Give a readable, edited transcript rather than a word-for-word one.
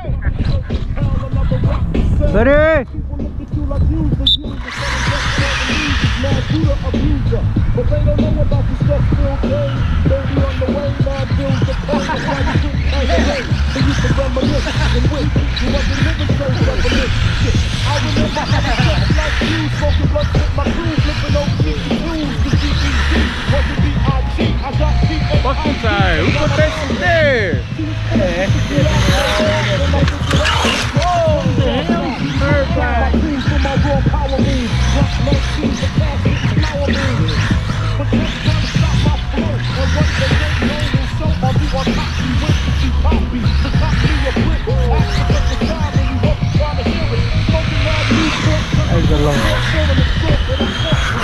Ready? But they don't know about the stuff still came. Baby on the way, now bills the pay. That's why you couldn't pay the rent. They used to reminisce and wish you wasn't living so reminisce. Shit, I remember having sex like you, smoking blunts with my crew, flipping over 52s. The CEC wasn't B.I.G. I got P.A.I.G. Fucking time. Who put that shit there? That's a long